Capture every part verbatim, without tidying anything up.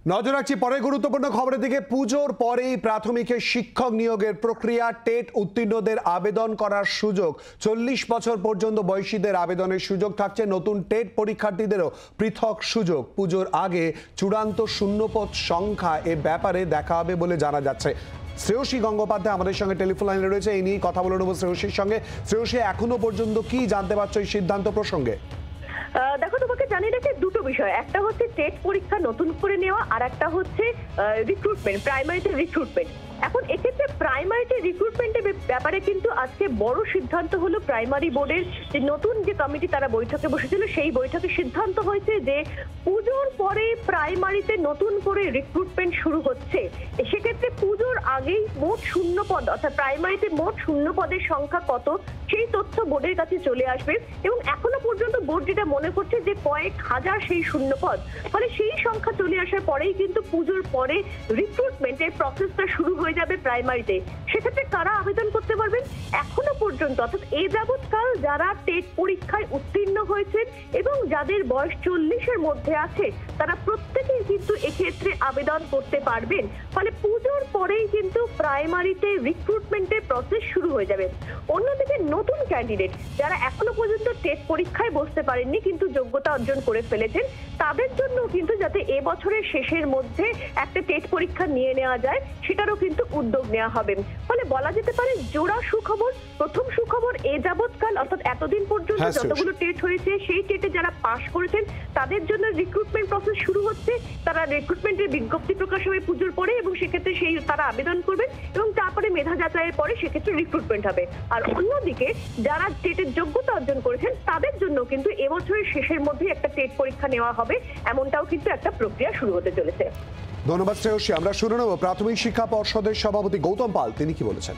নজর রাখছি পরে গুরুত্বপূর্ণ খবরের দিকে। পুজোর পরেই প্রাথমিকে শিক্ষক নিয়োগের প্রক্রিয়া, টেট উত্তীর্ণদের আবেদন করার সুযোগ, চল্লিশ বছর পর্যন্ত বয়সীদের আবেদনের সুযোগ থাকছে, নতুন টেট পরীক্ষার্থীদেরও পৃথক সুযোগ। পুজোর আগে চূড়ান্ত শূন্যপদ সংখ্যা এ ব্যাপারে দেখা হবে বলে জানা যাচ্ছে। শ্রেয়সী গঙ্গোপাধ্যায় আমাদের সঙ্গে টেলিফোন লাইনে রয়েছে, এই নিয়ে কথা বলে নেব শ্রেয়সীর সঙ্গে। শ্রেয়সী, এখনো পর্যন্ত কি জানতে পারছো এই সিদ্ধান্ত প্রসঙ্গে? দেখো, তোমাকে জানিয়ে রাখি দুটো বিষয়, একটা হচ্ছে টেট পরীক্ষা নতুন করে নেওয়া, আর একটা হচ্ছে রিক্রুটমেন্ট, প্রাইমারিতে রিক্রুটমেন্ট। এখন এক্ষেত্রে প্রাইমারিতে রিক্রুটমেন্টের ব্যাপারে কিন্তু আজকে বড় সিদ্ধান্ত হলো প্রাইমারি বোর্ডের যে নতুন যে কমিটি তারা বৈঠকে বসেছিল, সেই বৈঠকে সিদ্ধান্ত হয়েছে যে পুজোর পরে প্রাইমারিতে নতুন করে রিক্রুটমেন্ট শুরু হচ্ছে। সেক্ষেত্রে পুজোর আগেই মোট শূন্য পদ, অর্থাৎ প্রাইমারিতে মোট শূন্য পদের সংখ্যা কত সেই তথ্য বোর্ডের কাছে চলে আসবে, এবং এখনো পর্যন্ত বোর্ড যেটা মনে করছে যে কয়েক হাজার সেই শূন্য পদ, ফলে সেই সংখ্যা চলে আসার পরেই কিন্তু পুজোর পরে রিক্রুটমেন্টের প্রসেসটা শুরু হয়ে যাবে প্রাইমারিতে। সেক্ষেত্রে কারা আবেদন করতে পারবেন? এখনো পর্যন্ত অর্থাৎ এই যাবৎকাল যারা টেট পরীক্ষায় উত্তীর্ণ হয়েছেন এবং যাদের বয়স চল্লিশের মধ্যে আছে, তারা প্রত্যেকেই কিন্তু এক্ষেত্রে আবেদন করতে পারবেন। ফলে পুজোর পরেই কিন্তু প্রাইমারিতে রিক্রুটমেন্টের প্রসেস শুরু হয়ে যাবে। অন্যদিকে নতুন ক্যান্ডিডেট যারা এখনো পর্যন্ত টেট পরীক্ষায় বসতে পারেননি কিন্তু যোগ্যতা অর্জন করে ফেলেছেন, তাদের জন্য কিন্তু যাতে এ বছরের শেষের মধ্যে একটা টেট পরীক্ষা নিয়ে নেওয়া যায় সেটারও কিন্তু উদ্যোগ নেওয়া হবে। ফলে বলা যেতে পারে জোড়া সুখবর। প্রথম সুখবর, এ যাবৎকাল অর্থাৎ এতদিন পর্যন্ত যতগুলো টেট হয়েছে সেই টেটে যারা পাশ করেছেন তাদের জন্য রিক্রুটমেন্ট প্রসেস শুরু হচ্ছে। তারা রিক্রুটমেন্টের বিজ্ঞপ্তি প্রকাশ হবে পুজোর পরে, এবং সেক্ষেত্রে সেই তারা আবেদন করবেন এবং তারপরে মেধা যাচাইয়ের পরে সেক্ষেত্রে রিক্রুটমেন্ট হবে। আর অন্যদিকে যারা টেটের যোগ্যতা অর্জন করেছেন তাদের জন্য কিন্তু এবছরের শেষের মধ্যে একটা টেট পরীক্ষা নেওয়া হবে, এমনটাও কিন্তু একটা প্রক্রিয়া শুরু হতে চলেছে। ধন্যবাদ শ্রেয়সী। আমরা শুনে নেব প্রাথমিক শিক্ষা পর্ষদের সভাপতি গৌতম পাল, তিনি কি বলেছেন।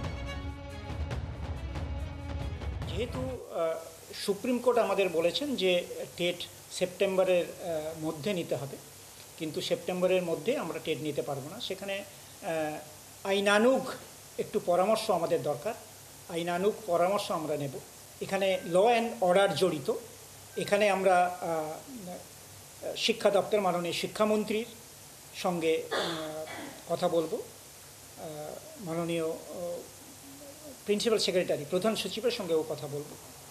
যেহেতু সুপ্রিম কোর্ট আমাদের বলেছেন যে টেট সেপ্টেম্বরের মধ্যে নিতে হবে, কিন্তু সেপ্টেম্বরের মধ্যে আমরা টেট নিতে পারবো না। সেখানে আইনানুগ একটু পরামর্শ আমাদের দরকার, আইনানুগ পরামর্শ আমরা নেব। এখানে ল অ্যান্ড অর্ডার জড়িত। এখানে আমরা শিক্ষা দপ্তর, মাননীয় শিক্ষামন্ত্রীর সঙ্গে কথা বলবো, মাননীয় প্রিন্সিপাল সেক্রেটারি, প্রধান সচিবের সঙ্গেও কথা বলবো।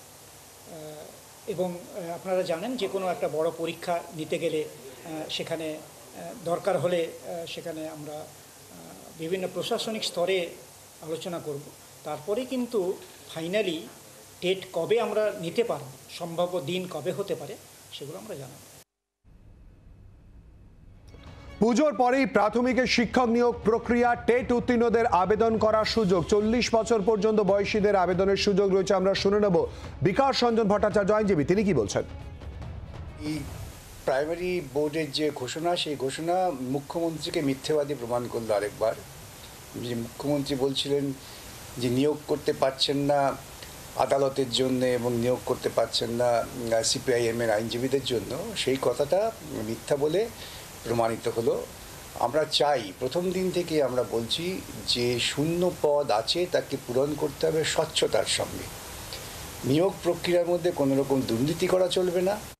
এবং আপনারা জানেন যে কোনো একটা বড় পরীক্ষা নিতে গেলে সেখানে দরকার হলে সেখানে আমরা বিভিন্ন প্রশাসনিক স্তরে আলোচনা করব। তারপরে কিন্তু ফাইনালি টেট কবে আমরা নিতে পারব, সম্ভাব্য দিন কবে হতে পারে, সেগুলো আমরা জানাব। পুজোর পরেই প্রাথমিকের শিক্ষক নিয়োগ প্রক্রিয়া, টেট উত্তীর্ণদের আবেদন করার সুযোগ, চল্লিশ বছর পর্যন্ত বয়সীদের আবেদনের সুযোগ রয়েছে। আমরা শুনে নেব বিকাশ রঞ্জন ভট্টাচার্য, আইনজীবী, তিনি কি বলছেন। এই প্রাইমারি বোর্ডের যে ঘোষণা, সেই ঘোষণা মুখ্যমন্ত্রীকে মিথ্যেবাদী প্রমাণ করলো আরেকবার। যে মুখ্যমন্ত্রী বলছিলেন যে নিয়োগ করতে পারছেন না আদালতের জন্য এবং নিয়োগ করতে পারছেন না সিপিআইএমের আইনজীবীদের জন্য, সেই কথাটা মিথ্যা বলে প্রমাণিত হলো। আমরা চাই, প্রথম দিন থেকে আমরা বলছি যে শূন্য পদ আছে তাকে পূরণ করতে হবে স্বচ্ছতার সঙ্গে। নিয়োগ প্রক্রিয়ার মধ্যে কোনো রকম দুর্নীতি করা চলবে না।